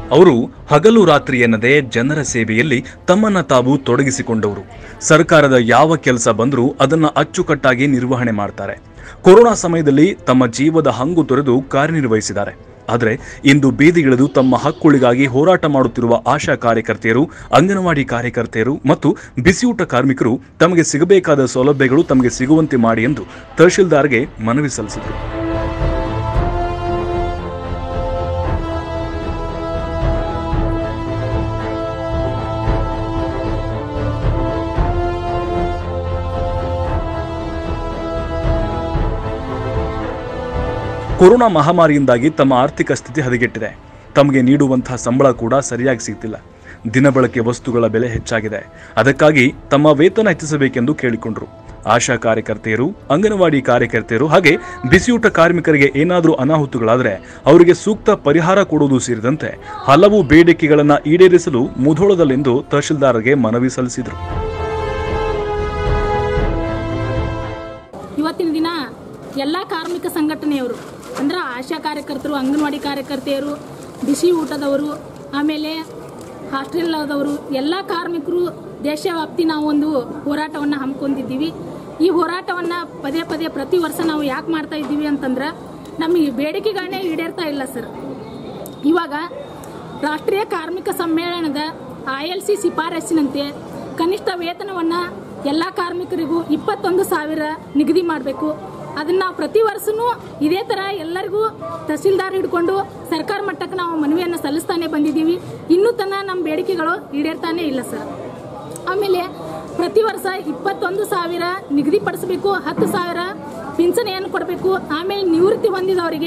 ಅವರು ಹಗಲು ರಾತ್ರಿ ಎನ್ನದೆ ಜನರ ಸೇವೆಯಲ್ಲಿ ತಮ್ಮನ್ನ ತಾವು ತೊಡಗಿಸಿಕೊಂಡವರು. ಸರ್ಕಾರದ ಯಾವ ಕೆಲಸ ಬಂದರೂ ಅದನ್ನ ಅಚ್ಚುಕಟ್ಟಾಗಿ ನಿರ್ವಹಣೆ ಮಾಡ್ತಾರೆ. ಕೊರೋನಾ ಸಮಯದಲ್ಲಿ ತಮ್ಮ ಜೀವದ ಹಂಗು ತೊರೆದು ಕಾರ್ಯನಿರ್ವಹಿಸಿದ್ದಾರೆ. ಆದರೆ ಇಂದು ಬೀದಿಗಿಳಿದು ತಮ್ಮ ಹಕ್ಕುಗಳಿಗಾಗಿ ಹೋರಾಟ ಮಾಡುತ್ತಿರುವ ಆಶಾ ಕಾರ್ಯಕರ್ತೆಯರು, ಅಂಗನವಾಡಿ ಕಾರ್ಯಕರ್ತೆಯರು ಮತ್ತು ಬಿಸಿಯೂಟ ಕಾರ್ಮಿಕರು ತಮಗೆ ಸಿಗಬೇಕಾದ ಸೌಲಭ್ಯಗಳು ತಮಗೆ ಸಿಗುವಂತೆ ಮಾಡಿ ಎಂದು ತಹಶೀಲ್ದಾರ್ಗೆ ಮನವಿ ಸಲ್ಲಿಸಿದರು. ಕೊರೋನಾ ಮಹಾಮಾರಿಯಿಂದಾಗಿ ತಮ್ಮ ಆರ್ಥಿಕ ಸ್ಥಿತಿ ಹದಗೆಟ್ಟಿದೆ. ತಮಗೆ ನೀಡುವಂತಹ ಸಂಬಳ ಕೂಡ ಸರಿಯಾಗಿ ಸಿಗ್ತಿಲ್ಲ. ದಿನಬಳಕೆ ವಸ್ತುಗಳ ಬೆಲೆ ಹೆಚ್ಚಾಗಿದೆ. ಅದಕ್ಕಾಗಿ ತಮ್ಮ ವೇತನ ಹೆಚ್ಚಿಸಬೇಕೆಂದು ಕೇಳಿಕೊಂಡರು. ಆಶಾ ಕಾರ್ಯಕರ್ತೆಯರು, ಅಂಗನವಾಡಿ ಕಾರ್ಯಕರ್ತೆಯರು ಹಾಗೆ ಬಿಸಿಯೂಟ ಕಾರ್ಮಿಕರಿಗೆ ಏನಾದರೂ ಅನಾಹುತಗಳಾದರೆ ಅವರಿಗೆ ಸೂಕ್ತ ಪರಿಹಾರ ಕೊಡುವುದು ಸೇರಿದಂತೆ ಹಲವು ಬೇಡಿಕೆಗಳನ್ನು ಈಡೇರಿಸಲು ಮುಧೋಳದಲ್ಲಿಂದು ತಹಶೀಲ್ದಾರ್ಗೆ ಮನವಿ ಸಲ್ಲಿಸಿದರು. ಇವತ್ತಿನ ದಿನ ಎಲ್ಲ ಕಾರ್ಮಿಕ ಸಂಘಟನೆಯವರು ಅಂದ್ರೆ ಆಶಾ ಕಾರ್ಯಕರ್ತರು, ಅಂಗನವಾಡಿ ಕಾರ್ಯಕರ್ತೆಯರು, ಬಿಸಿ ಊಟದವರು, ಆಮೇಲೆ ಹಾಸ್ಟೆಲ್ದವರು ಎಲ್ಲ ಕಾರ್ಮಿಕರು ದೇಶವ್ಯಾಪ್ತಿ ನಾವು ಒಂದು ಹೋರಾಟವನ್ನು ಹಮ್ಮಿಕೊಂಡಿದ್ದೀವಿ. ಈ ಹೋರಾಟವನ್ನು ಪದೇ ಪದೇ ಪ್ರತಿ ವರ್ಷ ನಾವು ಯಾಕೆ ಮಾಡ್ತಾ ಇದ್ದೀವಿ ಅಂತಂದ್ರೆ ನಮಗೆ ಬೇಡಿಕೆಗಳನ್ನೇ ಈಡೇರ್ತಾ ಇಲ್ಲ ಸರ್. ಇವಾಗ ರಾಷ್ಟ್ರೀಯ ಕಾರ್ಮಿಕ ಸಮ್ಮೇಳನದ ILC ಶಿಫಾರಸಿನಂತೆ ಕನಿಷ್ಠ ವೇತನವನ್ನು ಎಲ್ಲ ಕಾರ್ಮಿಕರಿಗೂ 21,000 ನಿಗದಿ ಮಾಡಬೇಕು. ಅದನ್ನ ನಾವು ಪ್ರತಿ ವರ್ಷನೂ ಇದೇ ಥರ ಎಲ್ಲರಿಗೂ ತಹಸೀಲ್ದಾರ್ ಹಿಡ್ಕೊಂಡು ಸರ್ಕಾರ ಮಟ್ಟಕ್ಕೆ ನಾವು ಮನವಿಯನ್ನು ಸಲ್ಲಿಸ್ತಾನೆ ಬಂದಿದ್ದೀವಿ. ಇನ್ನೂ ತನಕ ನಮ್ಮ ಬೇಡಿಕೆಗಳು ಈಡೇರ್ತಾನೆ ಇಲ್ಲ ಸರ್. ಆಮೇಲೆ ಪ್ರತಿ ವರ್ಷ 21,000 ನಿಗದಿಪಡಿಸಬೇಕು, 10,000 ಪಿಂಚಣಿಯನ್ನು ಕೊಡಬೇಕು. ಆಮೇಲೆ ನಿವೃತ್ತಿ ಹೊಂದಿದವರಿಗೆ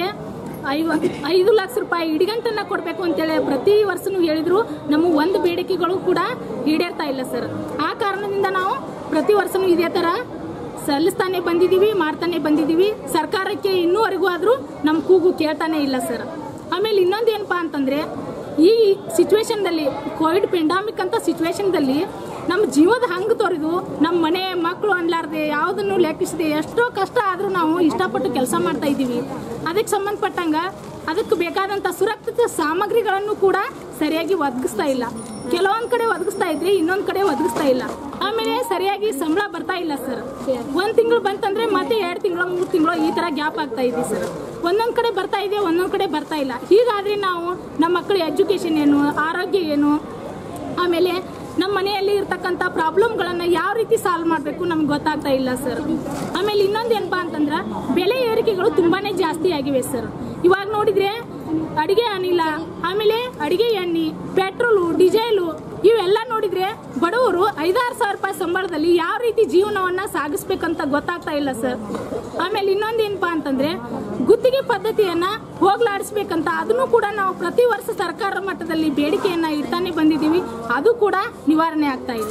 5 ಲಕ್ಷ ರೂಪಾಯಿ ಇಡಿಗಂಟನ್ನು ಕೊಡಬೇಕು ಅಂತೇಳಿ ಪ್ರತಿ ವರ್ಷನೂ ಹೇಳಿದ್ರು. ನಮ್ಮ ಒಂದು ಬೇಡಿಕೆಗಳು ಕೂಡ ಈಡೇರ್ತಾ ಇಲ್ಲ ಸರ್. ಆ ಕಾರಣದಿಂದ ನಾವು ಪ್ರತಿ ವರ್ಷನೂ ಇದೇ ಥರ ಸಲ್ಲಿಸ್ತಾನೆ ಬಂದಿದ್ದೀವಿ, ಮಾಡ್ತಾನೆ ಬಂದಿದ್ದೀವಿ. ಸರ್ಕಾರಕ್ಕೆ ಇನ್ನೂವರೆಗೂ ಆದರೂ ನಮ್ಮ ಕೂಗು ಕೇಳ್ತಾನೆ ಇಲ್ಲ ಸರ್. ಆಮೇಲೆ ಇನ್ನೊಂದು ಏನಪ್ಪ ಅಂತಂದರೆ ಈ ಸಿಚುವೇಶನ್ದಲ್ಲಿ ಕೋವಿಡ್ ಪೆಂಡಾಮಿಕ್ ಅಂತ ಸಿಚುವೇಶನ್ದಲ್ಲಿ ನಮ್ಮ ಜೀವದ ಹಂಗೆ ತೊರೆದು ನಮ್ಮ ಮನೆ ಮಕ್ಕಳು ಅನ್ಲಾರ್ದೆ ಯಾವುದನ್ನು ಲೆಕ್ಕಿಸದೆ ಎಷ್ಟೋ ಕಷ್ಟ ಆದರೂ ನಾವು ಇಷ್ಟಪಟ್ಟು ಕೆಲಸ ಮಾಡ್ತಾ ಇದ್ದೀವಿ. ಅದಕ್ಕೆ ಸಂಬಂಧಪಟ್ಟಂಗೆ ಅದಕ್ಕೆ ಬೇಕಾದಂಥ ಸುರಕ್ಷಿತ ಸಾಮಗ್ರಿಗಳನ್ನು ಕೂಡ ಸರಿಯಾಗಿ ಒದಗಿಸ್ತಾ ಇಲ್ಲ. ಕೆಲವೊಂದು ಕಡೆ ಒದಗಿಸ್ತಾ ಇದ್ರಿ, ಇನ್ನೊಂದು ಕಡೆ ಒದಗಿಸ್ತಾ ಇಲ್ಲ. ಆಮೇಲೆ ಸರಿಯಾಗಿ ಸಂಬಳ ಬರ್ತಾ ಇಲ್ಲ ಸರ್. 1 ತಿಂಗಳು ಬಂತಂದ್ರೆ ಮತ್ತೆ 2 ತಿಂಗಳು 3 ತಿಂಗಳು ಈ ಥರ ಗ್ಯಾಪ್ ಆಗ್ತಾ ಇದೆ ಸರ್. ಒಂದೊಂದು ಕಡೆ ಬರ್ತಾ ಇದೆ, ಒಂದೊಂದು ಕಡೆ ಬರ್ತಾ ಇಲ್ಲ. ಹೀಗಾದರೆ ನಾವು ನಮ್ಮ ಮಕ್ಕಳ ಎಜುಕೇಷನ್ ಏನು, ಆರೋಗ್ಯ ಏನು, ಆಮೇಲೆ ನಮ್ಮ ಮನೆಯಲ್ಲಿ ಇರ್ತಕ್ಕಂಥ ಪ್ರಾಬ್ಲಮ್ಗಳನ್ನು ಯಾವ ರೀತಿ ಸಾಲ್ವ್ ಮಾಡಬೇಕು ನಮ್ಗೆ ಗೊತ್ತಾಗ್ತಾ ಇಲ್ಲ ಸರ್. ಆಮೇಲೆ ಇನ್ನೊಂದು ಏನಪ್ಪ ಅಂತಂದ್ರೆ ಬೆಲೆ ಏರಿಕೆಗಳು ತುಂಬಾ ಜಾಸ್ತಿ ಆಗಿವೆ ಸರ್. ಇವಾಗ ನೋಡಿದರೆ ಅಡಿಗೆ ಅನಿಲ, ಆಮೇಲೆ ಅಡಿಗೆ ಎಣ್ಣೆ, ಪೆಟ್ರೋಲು, ಡೀಸೆಲು ಇವೆಲ್ಲ ನೋಡಿದರೆ ಬಡವರು 5-6 ಸಾವಿರ ರೂಪಾಯಿ ಸಂಬಳದಲ್ಲಿ ಯಾವ ರೀತಿ ಜೀವನವನ್ನು ಸಾಗಿಸ್ಬೇಕಂತ ಗೊತ್ತಾಗ್ತಾ ಇಲ್ಲ ಸರ್. ಆಮೇಲೆ ಇನ್ನೊಂದು ಏನಪ್ಪ ಅಂತಂದರೆ ಗುತ್ತಿಗೆ ಪದ್ಧತಿಯನ್ನು ಹೋಗ್ಲಾಡಿಸ್ಬೇಕಂತ ಅದನ್ನು ಕೂಡ ನಾವು ಪ್ರತಿ ವರ್ಷ ಸರ್ಕಾರ ಮಟ್ಟದಲ್ಲಿ ಬೇಡಿಕೆಯನ್ನು ಇಡ್ತಾನೆ ಬಂದಿದ್ದೀವಿ. ಅದು ಕೂಡ ನಿವಾರಣೆ ಆಗ್ತಾ ಇಲ್ಲ.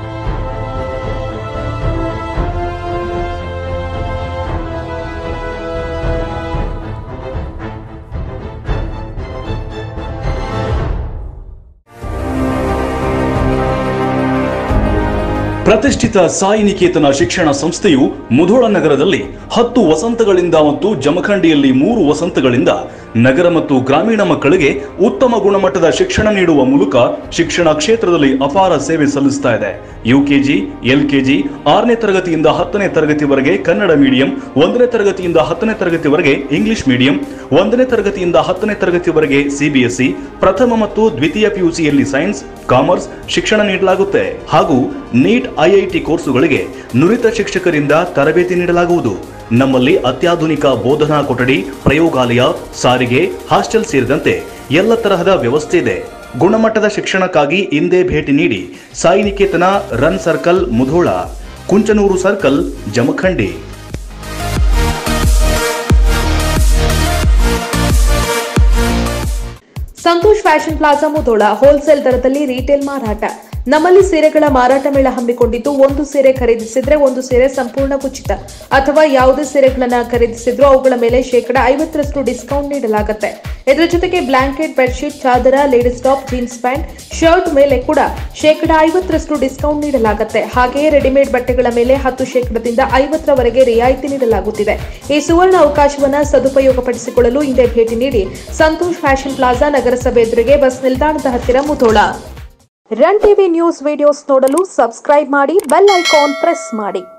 ಪ್ರತಿಷ್ಠಿತ ಸಾಯಿ ನಿಕೇತನ ಶಿಕ್ಷಣ ಸಂಸ್ಥೆಯು ಮುಧೋಳ ನಗರದಲ್ಲಿ 10 ವಸಂತಗಳಿಂದ ಮತ್ತು ಜಮಖಂಡಿಯಲ್ಲಿ 3 ವಸಂತಗಳಿಂದ ನಗರ ಮತ್ತು ಗ್ರಾಮೀಣ ಮಕ್ಕಳಿಗೆ ಉತ್ತಮ ಗುಣಮಟ್ಟದ ಶಿಕ್ಷಣ ನೀಡುವ ಮೂಲಕ ಶಿಕ್ಷಣ ಕ್ಷೇತ್ರದಲ್ಲಿ ಅಪಾರ ಸೇವೆ ಸಲ್ಲಿಸ್ತಾ ಇದೆ. UKG, LKG 6ನೇ ತರಗತಿಯಿಂದ 10ನೇ ತರಗತಿವರೆಗೆ ಕನ್ನಡ ಮೀಡಿಯಂ, 1ನೇ ತರಗತಿಯಿಂದ 10ನೇ ತರಗತಿವರೆಗೆ ಇಂಗ್ಲಿಷ್ ಮೀಡಿಯಂ, 1ನೇ ತರಗತಿಯಿಂದ 10ನೇ ತರಗತಿವರೆಗೆ CBSE, ಪ್ರಥಮ ಮತ್ತು ದ್ವಿತೀಯ PUCಯಲ್ಲಿ ಸೈನ್ಸ್, ಕಾಮರ್ಸ್ ಶಿಕ್ಷಣ ನೀಡಲಾಗುತ್ತೆ. ಹಾಗೂ ನೀಟ್ IIT ಕೋರ್ಸುಗಳಿಗೆ ನುರಿತ ಶಿಕ್ಷಕರಿಂದ ತರಬೇತಿ ನೀಡಲಾಗುವುದು. ನಮ್ಮಲ್ಲಿ ಅತ್ಯಾಧುನಿಕ ಬೋಧನಾ ಕೊಠಡಿ, ಪ್ರಯೋಗಾಲಯ, ಸಾರಿಗೆ, ಹಾಸ್ಟೆಲ್ ಸೇರಿದಂತೆ ಎಲ್ಲ ತರಹದ ವ್ಯವಸ್ಥೆ ಇದೆ. ಗುಣಮಟ್ಟದ ಶಿಕ್ಷಣಕ್ಕಾಗಿ ಇಂದೇ ಭೇಟಿ ನೀಡಿ. Sai Niketan, run circle Mudhol, Kunchanur circle Jamkhandi. Santosh fashion plaza Mudhol wholesale ದರದಲ್ಲಿ ರೀಟೇಲ್ ಮಾರಾಟ. ನಮ್ಮಲ್ಲಿ ಸೀರೆಗಳ ಮಾರಾಟ ಮೇಳ ಹಮ್ಮಿಕೊಂಡಿದ್ದು, ಒಂದು ಸೀರೆ ಖರೀದಿಸಿದ್ರೆ ಒಂದು ಸೀರೆ ಸಂಪೂರ್ಣ ಉಚಿತ ಅಥವಾ ಯಾವುದೇ ಸೀರೆಗಳನ್ನು ಖರೀದಿಸಿದ್ರೂ ಅವುಗಳ ಮೇಲೆ 50% ಡಿಸ್ಕೌಂಟ್ ನೀಡಲಾಗುತ್ತೆ. ಇದರ ಜೊತೆಗೆ ಬ್ಲಾಂಕೆಟ್, ಬೆಡ್ಶೀಟ್, ಚಾದರ, ladies top, jeans pant, shirt ಮೇಲೆ ಕೂಡ 50% ಡಿಸ್ಕೌಂಟ್ ನೀಡಲಾಗುತ್ತೆ. ಹಾಗೆಯೇ ರೆಡಿಮೇಡ್ ಬಟ್ಟೆಗಳ ಮೇಲೆ 10% 50% ರಿಯಾಯಿತಿ ನೀಡಲಾಗುತ್ತಿದೆ. ಈ ಸುವರ್ಣ ಅವಕಾಶವನ್ನು ಸದುಪಯೋಗಪಡಿಸಿಕೊಳ್ಳಲು ಹಿಂದೆ ಭೇಟಿ ನೀಡಿ ಸಂತೋಷ್ ಫ್ಯಾಷನ್ ಪ್ಲಾಜಾ, ನಗರಸಭೆ ಎದುರಿಗೆ, ಬಸ್ ನಿಲ್ದಾಣದ ಹತ್ತಿರ, Mudhol. Run TV news videos ನೋಡಲು ಸಬ್ಸ್ಕ್ರೈಬ್ ಮಾಡಿ, ಬೆಲ್ ಐಕಾನ್ ಪ್ರೆಸ್ ಮಾಡಿ.